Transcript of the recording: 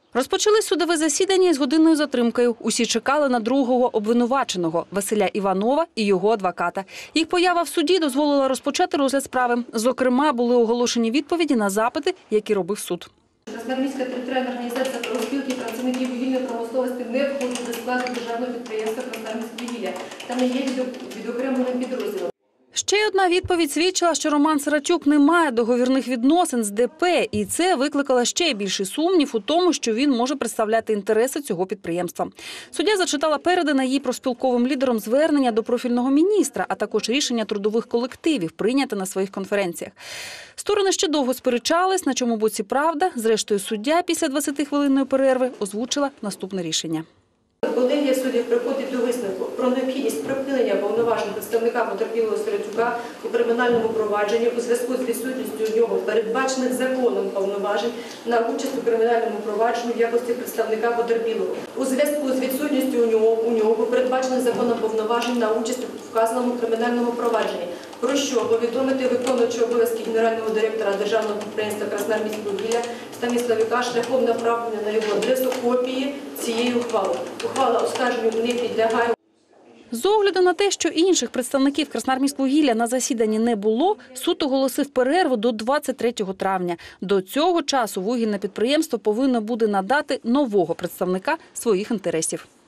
Розпочали судове засідання із годинною затримкою. Усі чекали на другого обвинуваченого – Василя Іванова і його адвоката. Їх поява в суді дозволила розпочати розгляд справи. Зокрема, були оголошені відповіді на запити, які робив суд. Красноармійська територіальна організація профспілки працівників вугільної промисловості не входить до складу державного підприємства «Красноармійськвугілля» та не є відокремленим підрозділом. Ще одна відповідь свідчила, що Роман Сиротюк не має договірних відносин з ДП, і це викликало ще більший сумнів у тому, що він може представляти інтереси цього підприємства. Суддя зачитала передане їй профспілковим лідером звернення до профільного міністра, а також рішення трудових колективів, прийняте на своїх конференціях. Сторони ще довго сперечались, на чому боці правда. Зрештою, суддя після 20-хвилинної перерви озвучила наступне рішення. Колегія суддів приходить до висновку про необхідність припинення повноважень представника потерпілого Сиротюка у кримінальному провадженні у зв'язку з відсутністю у нього передбачених законом повноважень на участь у кримінальному провадженні в якості представника потерпілого. У зв'язку з відсутністю у нього передбачених законом повноважень на участь у вказаному кримінальному провадженні, про що повідомити виконуючого обов'язки генерального директора державного підприємства «Красноармійськвугілля» Станіславюка шляхом направлення на його адресу копії цієї ухвали. Ухвала оскарженню не підлягає. З огляду на те, що інших представників Красноармійськвугілля на засіданні не було, суд оголосив перерву до 23 травня. До цього часу вугільне підприємство повинно буде надати нового представника своїх інтересів.